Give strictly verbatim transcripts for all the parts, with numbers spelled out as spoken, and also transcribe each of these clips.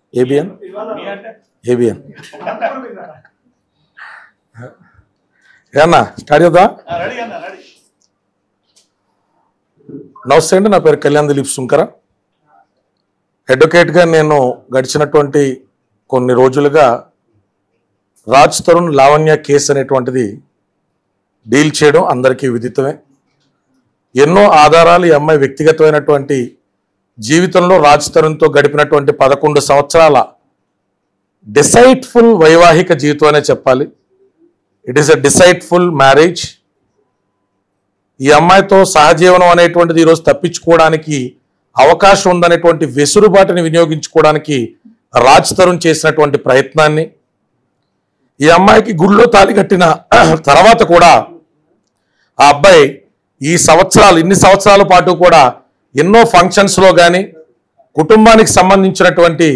ABN ABN ఏమన్నా start చేద్దాం. నమస్తే అండి, నా పేరు కళ్యాణ్ దిలీప్ సుంకర. అడ్వకేట్గా నేను గడిచినటువంటి కొన్ని రోజులుగా రాజ్ తరుణ్ లావణ్య కేసు అనేటువంటిది డీల్ చేయడం అందరికీ విదితమే. ఎన్నో ఆధారాలు ఈ అమ్మాయి వ్యక్తిగతమైనటువంటి జీవితంలో రాజ్ తరుణ్తో గడిపినటువంటి పదకొండు సంవత్సరాల డిసైట్ఫుల్ వైవాహిక జీవితం అనే చెప్పాలి. It is a deceitful marriage. ఈ అమ్మాయితో సహజీవనం అనేటువంటిది ఈరోజు తప్పించుకోవడానికి అవకాశం ఉందనేటువంటి వెసులుబాటుని వినియోగించుకోవడానికి రాజ్ తరుణ్ చేసినటువంటి ప్రయత్నాన్ని, ఈ అమ్మాయికి గుళ్ళో తాళి కట్టిన తర్వాత కూడా ఆ అబ్బాయి ఈ సంవత్సరాలు ఇన్ని సంవత్సరాల పాటు కూడా ఎన్నో ఫంక్షన్స్లో కానీ కుటుంబానికి సంబంధించినటువంటి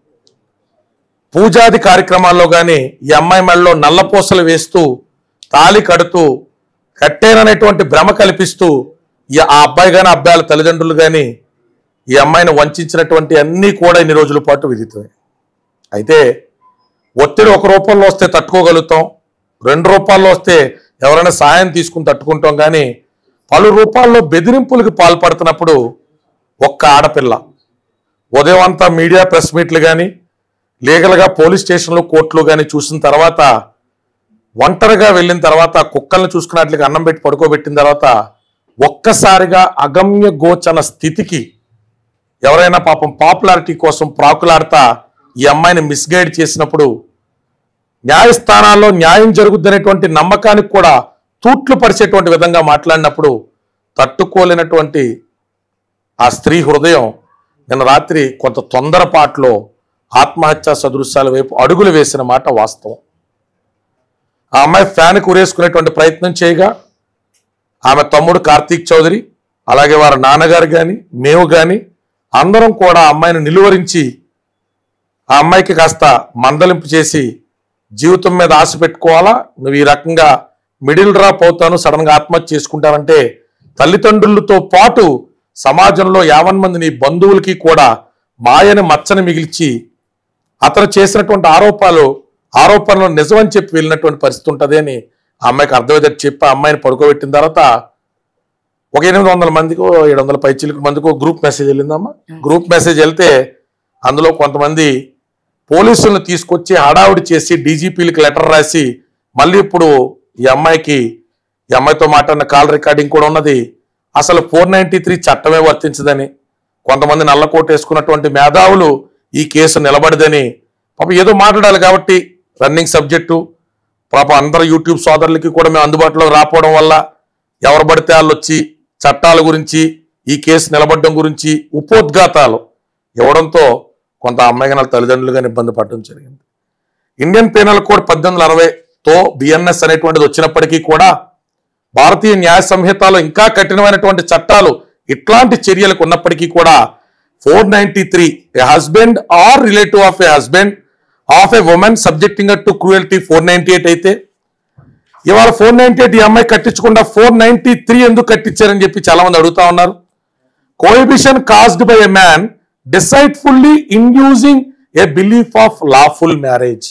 పూజాది కార్యక్రమాల్లో కానీ ఈ అమ్మాయి మెడలో నల్లపూసలు వేస్తూ తాళి కడుతూ కట్టేననేటువంటి భ్రమ కల్పిస్తూ ఈ ఆ అబ్బాయి కానీ అబ్బాయిల తల్లిదండ్రులు కానీ ఈ అమ్మాయిని వంచినటువంటి అన్నీ కూడా ఇన్ని రోజుల పాటు విదితమే. అయితే ఒత్తిడి ఒక రూపంలో వస్తే తట్టుకోగలుగుతాం, రెండు రూపాల్లో వస్తే ఎవరైనా సాయం తీసుకుని తట్టుకుంటాం. కానీ పలు రూపాల్లో బెదిరింపులకు పాల్పడుతున్నప్పుడు ఒక్క ఆడపిల్ల ఉదయం అంతా మీడియా ప్రెస్ మీట్లు కానీ లీగల్గా పోలీస్ స్టేషన్లు కోర్టులు కానీ చూసిన తర్వాత, ఒంటరిగా వెళ్ళిన తర్వాత, కుక్కల్ని చూసుకున్నట్లుగా అన్నం పెట్టి పడుకోబెట్టిన తర్వాత ఒక్కసారిగా అగమ్య గోచన స్థితికి ఎవరైనా పాపం పాపులారిటీ కోసం ప్రాకులాడతా ఈ అమ్మాయిని మిస్గైడ్ చేసినప్పుడు, న్యాయస్థానాల్లో న్యాయం జరుగుద్దనేటువంటి నమ్మకానికి కూడా తూట్లు పరిచేటువంటి విధంగా మాట్లాడినప్పుడు తట్టుకోలేనటువంటి ఆ స్త్రీ హృదయం నిన్న రాత్రి కొంత తొందరపాట్లో ఆత్మహత్యా సదృశ్యాల వైపు అడుగులు వేసిన మాట వాస్తవం. ఆ అమ్మాయి ఫ్యాన్కి ఉరేసుకునేటువంటి ప్రయత్నం చేయగా ఆమె తమ్ముడు కార్తీక్ చౌదరి, అలాగే వారి నాన్నగారు కానీ మేము కానీ అందరం కూడా ఆ అమ్మాయిని నిలువరించి ఆ అమ్మాయికి కాస్త మందలింపు చేసి, జీవితం మీద ఆశ పెట్టుకోవాలా, నువ్వు ఈ రకంగా మిడిల్ డ్రాప్ అవుతాను, సడన్గా ఆత్మహత్య చేసుకుంటానంటే తల్లిదండ్రులతో పాటు సమాజంలో యావన్ మంది నీ బంధువులకి కూడా మాయని మచ్చని మిగిల్చి అతను చేసినటువంటి ఆరోపాలు ఆరోపణలు నిజమని చెప్పి వెళ్ళినటువంటి పరిస్థితి ఉంటుంది అని ఆ అమ్మాయికి అర్థమయ్యేది చెప్పి ఆ అమ్మాయిని పడుకోబెట్టిన తర్వాత ఒక ఎనిమిది వందల మందికో ఏడు వందల పైచిలకు మందికో గ్రూప్ మెసేజ్ వెళ్ళిందమ్మా. గ్రూప్ మెసేజ్ వెళ్తే అందులో కొంతమంది పోలీసులను తీసుకొచ్చి హడావుడి చేసి డీజీపీలకు లెటర్ రాసి మళ్ళీ ఇప్పుడు ఈ అమ్మాయికి ఈ అమ్మాయితో మాట్లాడిన కాల్ రికార్డింగ్ కూడా ఉన్నది. అసలు ఫోర్ నైన్టీ త్రీ చట్టమే వర్తించదని, కొంతమంది నల్లకోట వేసుకున్నటువంటి మేధావులు ఈ కేసు నిలబడదని, పాప ఏదో మాట్లాడాలి కాబట్టి రన్నింగ్ సబ్జెక్టు పాప అందరు యూట్యూబ్ సోదరులకి కూడా మేము అందుబాటులో రాకపోవడం వల్ల ఎవరు పడితే వాళ్ళు వచ్చి చట్టాల గురించి ఈ కేసు నిలబడడం గురించి ఉపోద్ఘాతాలు ఇవ్వడంతో కొంత అమ్మాయి గారి తల్లిదండ్రులు కానీ ఇబ్బంది పడడం జరిగింది. ఇండియన్ పీనల్ కోడ్ పద్దెనిమిది వందల అరవైతో బిఎన్ఎస్ అనేటువంటిది వచ్చినప్పటికీ కూడా భారతీయ న్యాయ సంహితలో ఇంకా కఠినమైనటువంటి చట్టాలు ఇట్లాంటి చర్యలకు ఉన్నప్పటికీ కూడా four ninety three a husband or relative of a husband of a woman subjecting to cruelty four ninety eight అయితే ఇవాళ ఫోర్ నైన్టీ ఎయిట్ ఈ అమ్మాయి కట్టించకుండా ఫోర్ నైన్టీ త్రీ ఎందుకు కట్టించారని చెప్పి చాలా మంది అడుగుతా ఉన్నారు. Cohabitation caused by a man deceitfully inducing a belief of lawful marriage.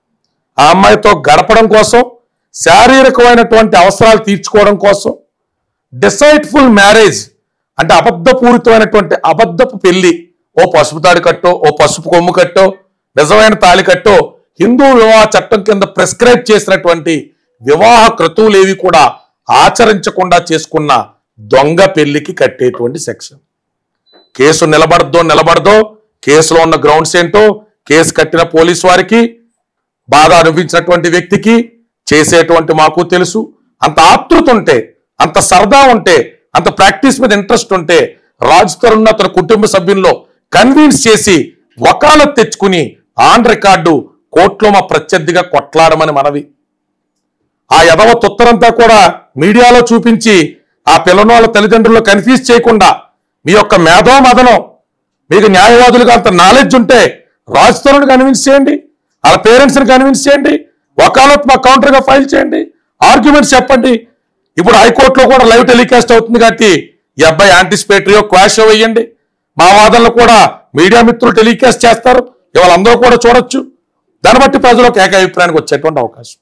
ఆ అమ్మాయితో గడపడం కోసం, శారీరకమైనటువంటి అవసరాలు తీర్చుకోవడం కోసం డిసైట్ఫుల్ మ్యారేజ్ అంటే అబద్ధపూరితమైనటువంటి అబద్ధపు పెళ్లి. ఓ పసుపు తాడి కట్టో, ఓ పసుపు కొమ్ము కట్టో, నిజమైన తాళి కట్టో హిందూ వివాహ చట్టం కింద ప్రిస్క్రైబ్ చేసినటువంటి వివాహ క్రతువులేవి కూడా ఆచరించకుండా చేసుకున్న దొంగ పెళ్లికి కట్టేటువంటి సెక్షన్. కేసు నిలబడదో నిలబడదో కేసులో ఉన్న గ్రౌండ్స్ ఏంటో కేసు కట్టిన పోలీసు వారికి, బాధ అనిపించినటువంటి వ్యక్తికి, చేసేటువంటి మాకు తెలుసు. అంత ఆతృత ఉంటే, అంత సరదా ఉంటే, అంత ప్రాక్టీస్ మీద ఇంట్రెస్ట్ ఉంటే రాజ్ తరుణ్ అతని కుటుంబ సభ్యుల్లో కన్విన్స్ చేసి వకాలత్ తెచ్చుకుని ఆన్ రికార్డు కోర్టులో మా ప్రత్యర్థిగా కొట్లాడమని మనవి. ఆ యదవ తొత్తరంతా కూడా మీడియాలో చూపించి ఆ పిల్లని వాళ్ళ తల్లిదండ్రులు కన్ఫ్యూజ్ చేయకుండా మీ యొక్క మేధో మదనం, మీకు న్యాయవాదులుగా అంత నాలెడ్జ్ ఉంటే రాజ్ తరుణ్ కన్విన్స్ చేయండి, వాళ్ళ పేరెంట్స్ని కన్విన్స్ చేయండి, వకాలత్ మా కౌంటర్గా ఫైల్ చేయండి, ఆర్గ్యుమెంట్స్ చెప్పండి. ఇప్పుడు హైకోర్టులో కూడా లైవ్ టెలికాస్ట్ అవుతుంది కాబట్టి ఈ అబ్బాయి యాంటిసిపేటరీయో క్వాషో వేయండి. మా వాదనలు కూడా మీడియా మిత్రులు టెలికాస్ట్ చేస్తారు, ఇవాళ అందరూ కూడా చూడొచ్చు. దాన్ని బట్టి ప్రజలకు ఏకాభిప్రాయానికి వచ్చేటువంటి అవకాశం.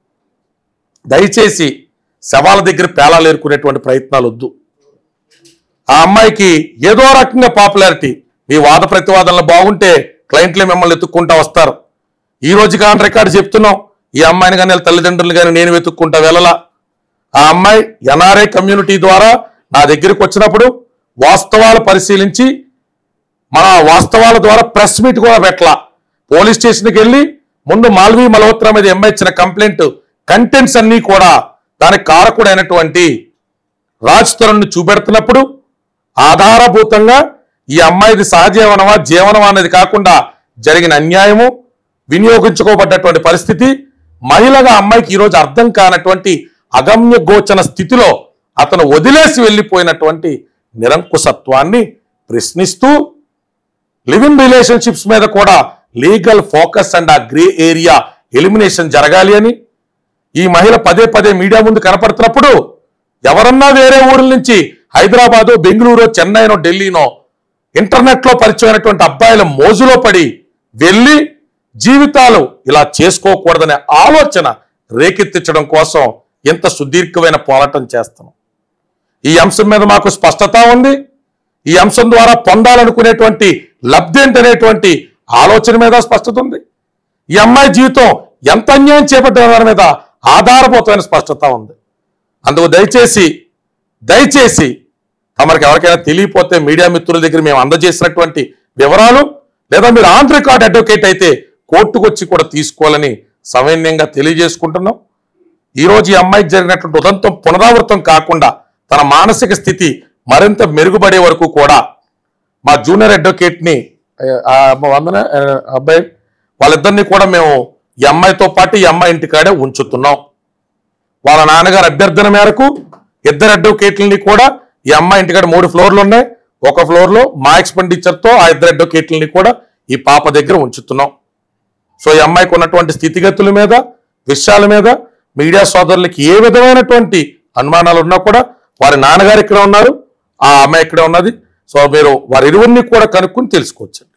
దయచేసి శవాల దగ్గర పేలాలు ఏరుకునేటువంటి ప్రయత్నాలు వద్దు. ఆ అమ్మాయికి ఏదో రకంగా పాపులారిటీ, మీ వాద ప్రతివాదనలు బాగుంటే క్లయింట్లే మిమ్మల్ని ఎత్తుక్కుంటా వస్తారు. ఈ రోజు కాని రికార్డు చెప్తున్నాం, ఈ అమ్మాయిని కానీ తల్లిదండ్రులు కానీ నేను వెతుక్కుంటా వెళ్ళలా. ఆ అమ్మాయి ఎన్ఆర్ఐ కమ్యూనిటీ ద్వారా నా దగ్గరికి వచ్చినప్పుడు వాస్తవాలు పరిశీలించి మన వాస్తవాల ద్వారా ప్రెస్ మీట్ కూడా పెట్టలా. పోలీస్ స్టేషన్కి వెళ్ళి ముందు మాల్వీ మల్హోత్రా మీద అమ్మాయి ఇచ్చిన కంప్లైంట్ కంటెంట్స్ అన్నీ కూడా దానికి కారకుడైనటువంటి రాజ్ తరుణ్ని చూపెడుతున్నప్పుడు ఆధారభూతంగా ఈ అమ్మాయిది సహజీవనమా జీవనమా అనేది కాకుండా జరిగిన అన్యాయము, వినియోగించుకోబడ్డటువంటి పరిస్థితి, మహిళగా అమ్మాయికి ఈరోజు అర్థం కానటువంటి అగమ్య గోచన స్థితిలో అతను వదిలేసి వెళ్ళిపోయినటువంటి నిరంకుశత్వాన్ని ప్రశ్నిస్తూ లివ్ ఇన్ రిలేషన్షిప్స్ మీద కూడా లీగల్ ఫోకస్ అండ్ ఆ గ్రే ఏరియా ఎలిమినేషన్ జరగాలి అని ఈ మహిళ పదే పదే మీడియా ముందు కనపడుతున్నప్పుడు ఎవరన్నా వేరే ఊరిల నుంచి హైదరాబాదు, బెంగళూరు, చెన్నైనో, ఢిల్లీనో ఇంటర్నెట్లో పరిచయమైనటువంటి అబ్బాయిల మోజులో పడి వెళ్ళి జీవితాలు ఇలా చేసుకోకూడదనే ఆలోచన రేకెత్తించడం కోసం ఎంత సుదీర్ఘమైన పోరాటం చేస్తున్నాం. ఈ అంశం మీద మాకు స్పష్టత ఉంది. ఈ అంశం ద్వారా పొందాలనుకునేటువంటి లబ్ధి ఏంటనేటువంటి ఆలోచన మీద స్పష్టత ఉంది. ఈ అమ్మాయి జీవితం ఎంత అన్యాయం చేపట్టిన దాని మీద ఆధారభూతమైన స్పష్టత ఉంది. అందుకు దయచేసి దయచేసి తమరికి ఎవరికైనా తెలియపోతే మీడియా మిత్రుల దగ్గర మేము అందజేసినటువంటి వివరాలు లేదా మీరు ఆన్ రికార్డ్ అడ్వకేట్ అయితే కోర్టుకు వచ్చి కూడా తీసుకోవాలని సవినయంగా తెలియజేసుకుంటున్నాం. ఈరోజు ఈ అమ్మాయికి జరిగినటువంటి ఉదంతం పునరావృతం కాకుండా తన మానసిక స్థితి మరింత మెరుగుపడే వరకు కూడా మా జూనియర్ అడ్వకేట్ని వందన అబ్బాయి వాళ్ళిద్దరినీ కూడా మేము ఈ అమ్మాయితో పాటు ఈ అమ్మాయి ఇంటికాడే ఉంచుతున్నాం. వాళ్ళ నాన్నగారు అభ్యర్థన మేరకు ఇద్దరు అడ్వకేట్లని కూడా ఈ అమ్మాయి ఇంటికాడ మూడు ఫ్లోర్లు ఉన్నాయి, ఒక ఫ్లోర్లో మా ఎక్స్పెండిచర్తో ఆ ఇద్దరు అడ్వకేట్లని కూడా ఈ పాప దగ్గర ఉంచుతున్నాం. సో ఈ అమ్మాయికి ఉన్నటువంటి స్థితిగతుల మీద విషయాల మీద మీడియా సోదరులకి ఏ విధమైనటువంటి అనుమానాలు ఉన్నా కూడా వారి నాన్నగారు ఇక్కడ ఉన్నారు, ఆ అమ్మాయి ఇక్కడ ఉన్నది. సో మీరు వారి ఇరువురిని కూడా కనుక్కొని తెలుసుకోవచ్చు.